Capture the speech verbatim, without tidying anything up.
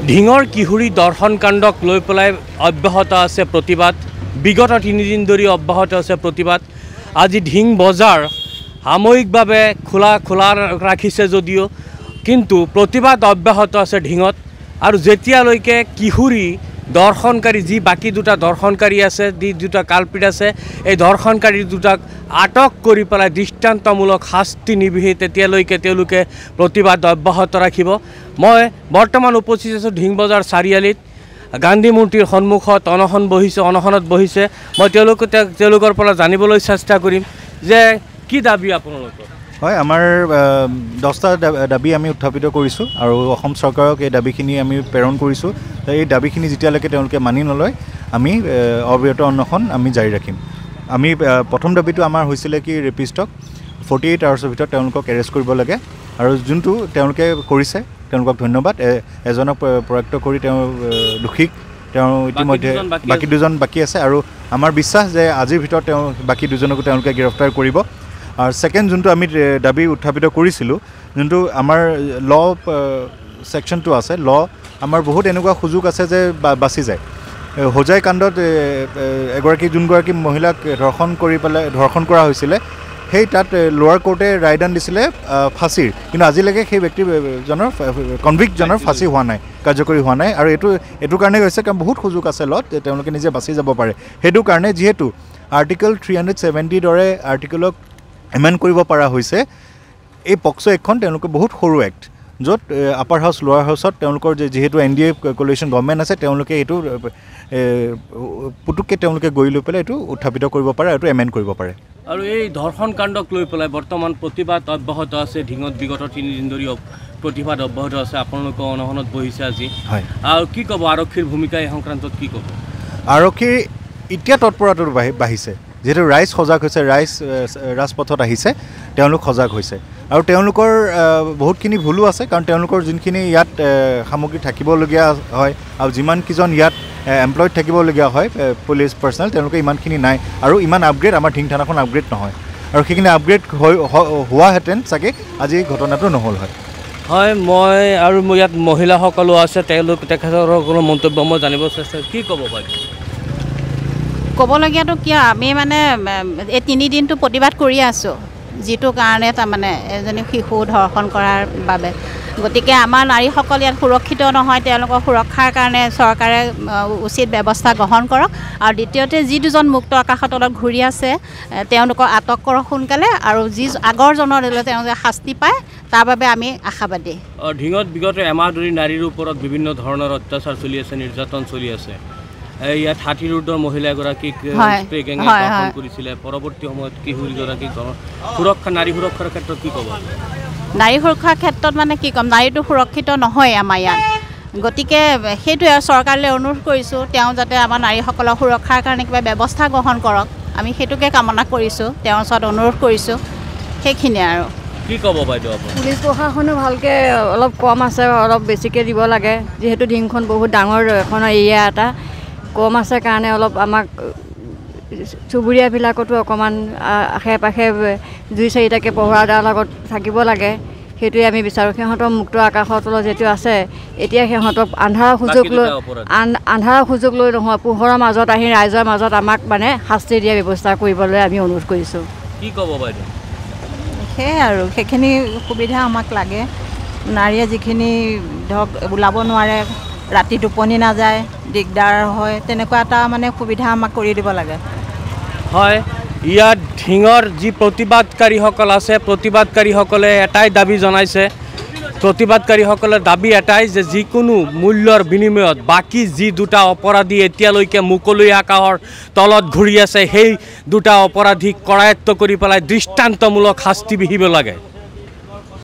ঢিঙৰ কিশোৰী দৰ্শন কাণ্ডক লৈ পেলাই অব্যাহত আছে প্ৰতিবাদ বিগত তিনিদিন ধৰি অব্যাহত আছে প্ৰতিবাদ আজি ঢিং বজাৰ সাময়িকভাৱে খোলা খোলা ৰাখিছে যদিও কিন্তু প্ৰতিবাদ অব্যাহত আছে ঢিঙত আৰু যেতিয়ালৈকে কিশোৰী দৰ্শনকাৰী যি বাকি দুটা দৰ্শনকাৰী আছে যি দুটা কালপিত আছে এই দৰ্শনকাৰী দুটাক আটক কৰি পেলাই দৃষ্টান্তমূলক শাস্তি নিবিহি তেতিয়ালৈকে তেওঁলোকে প্ৰতিবাদ অব্যাহত ৰাখিব মই বৰ্তমান উপস্থিত আছোঁ ঢিং বজাৰ চাৰিআলিত গান্ধী মূৰ্তিৰ সন্মুখত অনশন বহিছে অনশনত বহিছে মই তেওঁলোক তেওঁলোকৰ পৰা জানিবলৈ চেষ্টা কৰিম যে কি দাবী আপোনালোকৰ হয় আমাৰ দহটা দাবী আমি উত্থাপিত কৰিছোঁ আৰু অসম চৰকাৰক এই দাবীখিনি আমি প্ৰেৰণ কৰিছোঁ এই দাবীখিনি যেতিয়ালৈকে তেওঁলোকে মানি নলয় আমি অবিৰত অনশন আমি জাৰি ৰাখিম আমি প্ৰথম দাবীটো আমাৰ হৈছিলে কি ৰেপিষ্টক ফৰ্টি এইট আৱাৰ্ছৰ ভিতৰত তেওঁলোকক এৰেষ্ট কৰিব লাগে আৰু যোনটো তেওঁলোকে কৰিছে তেওঁলোকক ধন্যবাদ এজনক প্ৰয়াক্ত কৰি তেওঁ দোষীক তেওঁ ইতিমধ্যে বাকী দুজন বাকী আছে আৰু আমাৰ বিশ্বাস যে আজিৰ ভিতৰত তেওঁ বাকী দুজনকো তেওঁলোকে গ্ৰেপ্তাৰ কৰিব আৰু সেকেন্ড যোনটো আমি দাবী উত্থাপিত কৰিছিলোঁ যোনটো আমাৰ ল ছেকশ্যনটো আছে ল আমাৰ বহুত এনেকুৱা সুযোগ আছে যে বাচি যায় হোজাই কাণ্ডত এগৰাকী যোনগৰাকী মহিলাক ধৰ্ষণ কৰি পেলাই ধৰ্ষণ কৰা হৈছিলে সেই তাত লোৱাৰ কোৰ্টে ৰায়দান দিছিলে ফাঁচীৰ কিন্তু আজিলৈকে সেই ব্যক্তিজনৰ কনভিক্টজনৰ ফাঁচী হোৱা নাই কাৰ্যকৰী হোৱা নাই আৰু এইটো এইটো কাৰণে হৈছে কাৰণ বহুত সুযোগ আছে লত তেওঁলোকে নিজে বাচি যাব পাৰে সেইটো কাৰণে যিহেতু আৰ্টিকল থ্ৰী হাণ্ড্ৰেড ছেভেণ্টিৰ দৰে আৰ্টিকলক এমেণ্ড কৰিব পৰা হৈছে এই পক্সো এখন তেওঁলোকে বহুত সৰু এক্ট য'ত আপাৰ হাউচ লোৱাৰ হাউচত তেওঁলোকৰ যিহেতু N D A coalition government আছে তেওঁলোকে এইটো পুতুককৈ তেওঁলোকে গৈ লৈ পেলাই এইটো উত্থাপিত কৰিব পাৰে এইটো এমেণ্ড কৰিব পাৰে আৰু এই ধৰ্ষণ কাণ্ডক লৈ পেলাই বৰ্তমান প্ৰতিবাদ অব্যাহত আছে ঢিঙত বিগত তিনিদিন ধৰি প্ৰতিবাদ অব্যাহত আছে আপোনালোকে অনশনত বহিছে আজি হয় আৰু কি ক'ব আৰক্ষীৰ ভূমিকা এই সংক্ৰান্তত কি ক'ব আৰক্ষীৰ এতিয়া তৎপৰতাটো বাঢ়িছে যেহেতু ৰাইজ সজাগ হৈছে ৰাইজ ৰাজপথত আহিছে তেওঁলোক সজাগ হৈছে আৰু তেওঁলোকৰ বহুতখিনি ভুলো আছে কাৰণ তেওঁলোকৰ যোনখিনি ইয়াত সামগ্ৰী থাকিবলগীয়া হয় আৰু যিমানকেইজন ইয়াত এমপ্লয়ড থাকিবলগীয়া হয় পুলিচ পাৰ্চনেল তেওঁলোকে ইমানখিনি নাই আৰু ইমান আপগ্ৰেড আমাৰ ঢিং থানাখন আপগ্ৰেড নহয় আৰু সেইখিনি আপগ্ৰেড হোৱাহেঁতেন চাগে আজি ঘটনাটো নহ'ল হয় হয় মই আৰু মোৰ ইয়াত মহিলাসকলো আছে তেওঁলোক তেখেতসকলৰ মন্তব্য মই জানিব চেষ্টা কি ক'ব পাৰি ক'বলগীয়াটো কিয় আমি মানে এই তিনিদিনটো প্ৰতিবাদ কৰি আছোঁ যিটো কাৰণে তাৰমানে এজনী শিশু ধৰ্ষণ কৰাৰ বাবে গতিকে আমাৰ নাৰীসকল ইয়াত সুৰক্ষিত নহয় তেওঁলোকৰ সুৰক্ষাৰ কাৰণে চৰকাৰে উচিত ব্যৱস্থা গ্ৰহণ কৰক আৰু দ্বিতীয়তে যি দুজন মুক্ত আকাশৰ তলত ঘূৰি আছে তেওঁলোকক আটক কৰক সোনকালে আৰু যি আগৰজনৰ তেওঁলোকে শাস্তি পায় তাৰ বাবে আমি আশাবাদী ঢিঙত বিগত এমাহ ধৰি নাৰীৰ ওপৰত বিভিন্ন ধৰণৰ অত্যাচাৰ চলি আছে নিৰ্যাতন চলি আছে ইয়াত ষাঠিৰ ঊৰ্ধৰ মহিলা এগৰাকীক স্প্ৰে গেঙে ধৰ্ষণ কৰিছিলে পৰৱৰ্তী সময়ত কিশোৰীগৰাকীক সুৰক্ষা নাৰী সুৰক্ষাৰ ক্ষেত্ৰত কি ক'ব নাৰী সুৰক্ষাৰ ক্ষেত্ৰত মানে কি ক'ম নাৰীটো সুৰক্ষিত নহয় আমাৰ ইয়াত গতিকে সেইটোৱে চৰকাৰলৈ অনুৰোধ কৰিছোঁ তেওঁ যাতে আমাৰ নাৰীসকলৰ সুৰক্ষাৰ কাৰণে কিবা ব্যৱস্থা গ্ৰহণ কৰক আমি সেইটোকে কামনা কৰিছোঁ তেওঁৰ ওচৰত অনুৰোধ কৰিছোঁ সেইখিনিয়ে আৰু কি ক'ব বাইদেউ আপুনি পুলিচ প্ৰশাসনো ভালকৈ অলপ কম আছে অলপ বেছিকৈ দিব লাগে যিহেতু ঢিংখন বহুত ডাঙৰ এখন এৰিয়া এটা কম আছে কাৰণে অলপ আমাক চুবুৰীয়াবিলাকতো অকণমান আশে পাশে দুই চাৰিটাকৈ পহৰাদাৰ লগত থাকিব লাগে সেইটোৱে আমি বিচাৰোঁ সিহঁতৰ মুক্ত আকাশৰ তলত যিটো আছে এতিয়া সিহঁতক আন্ধাৰৰ সুযোগ লৈ আন্ধাৰৰ সুযোগ লৈ নহয় পোহৰৰ মাজত আহি ৰাইজৰ মাজত আমাক মানে শাস্তি দিয়া ব্যৱস্থা কৰিবলৈ আমি অনুৰোধ কৰিছোঁ কি ক'ব বাইদেউ সেয়াই আৰু সেইখিনি সুবিধা আমাক লাগে নাৰীয়ে যিখিনি ধৰক ওলাব নোৱাৰে ৰাতি টোপনি নাযায় দিগদাৰ হয় তেনেকুৱা এটা মানে সুবিধা আমাক কৰি দিব লাগে হয় ইয়াত ঢিঙৰ যি প্ৰতিবাদকাৰীসকল আছে প্ৰতিবাদকাৰীসকলে এটাই দাবী জনাইছে প্ৰতিবাদকাৰীসকলৰ দাবী এটাই যে যিকোনো মূল্যৰ বিনিময়ত বাকী যি দুটা অপৰাধী এতিয়ালৈকে মুকলি আকাশৰ তলত ঘূৰি আছে সেই দুটা অপৰাধীক কৰায়ত্ব কৰি পেলাই দৃষ্টান্তমূলক শাস্তি বিহিব লাগে